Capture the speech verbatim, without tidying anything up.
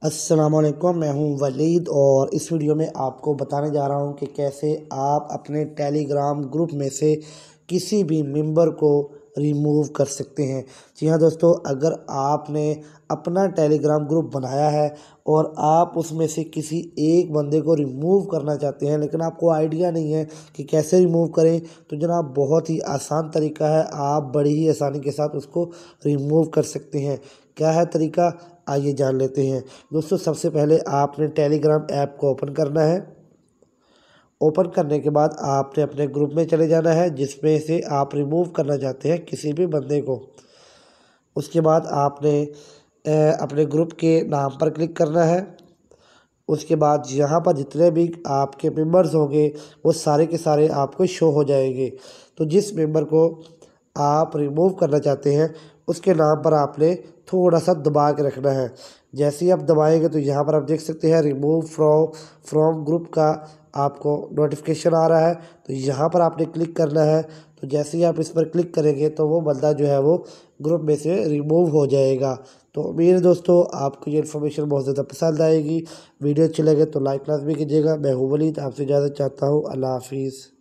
अस्सलामुअलैकुम, मैं हूं वलीद और इस वीडियो में आपको बताने जा रहा हूं कि कैसे आप अपने टेलीग्राम ग्रुप में से किसी भी मेंबर को रिमूव कर सकते हैं। जी हाँ दोस्तों, अगर आपने अपना टेलीग्राम ग्रुप बनाया है और आप उसमें से किसी एक बंदे को रिमूव करना चाहते हैं लेकिन आपको आइडिया नहीं है कि कैसे रिमूव करें, तो जनाब बहुत ही आसान तरीका है। आप बड़ी ही आसानी के साथ उसको रिमूव कर सकते हैं। क्या है तरीका, आइए जान लेते हैं। दोस्तों सबसे पहले आपने टेलीग्राम ऐप को ओपन करना है। ओपन करने के बाद आपने अपने ग्रुप में चले जाना है जिसमें से आप रिमूव करना चाहते हैं किसी भी बंदे को। उसके बाद आपने अपने ग्रुप के नाम पर क्लिक करना है। उसके बाद यहाँ पर जितने भी आपके मेंबर्स होंगे वो सारे के सारे आपको शो हो जाएंगे। तो जिस मेंबर को आप रिमूव करना चाहते हैं उसके नाम पर आपने थोड़ा सा दबा के रखना है। जैसे ही आप दबाएंगे तो यहाँ पर आप देख सकते हैं रिमूव फ्रॉम फ्रॉम ग्रुप का आपको नोटिफिकेशन आ रहा है। तो यहाँ पर आपने क्लिक करना है। तो जैसे ही आप इस पर क्लिक करेंगे तो वो बंदा जो है वो ग्रुप में से रिमूव हो जाएगा। तो मेरे दोस्तों, आपको ये इन्फॉर्मेशन बहुत ज़्यादा पसंद आएगी। वीडियो अच्छी लगे तो लाइक लाजमी कीजिएगा। मैं हूं वलीद, आपसे इजाज़त चाहता हूँ। अल्लाह हाफिज़।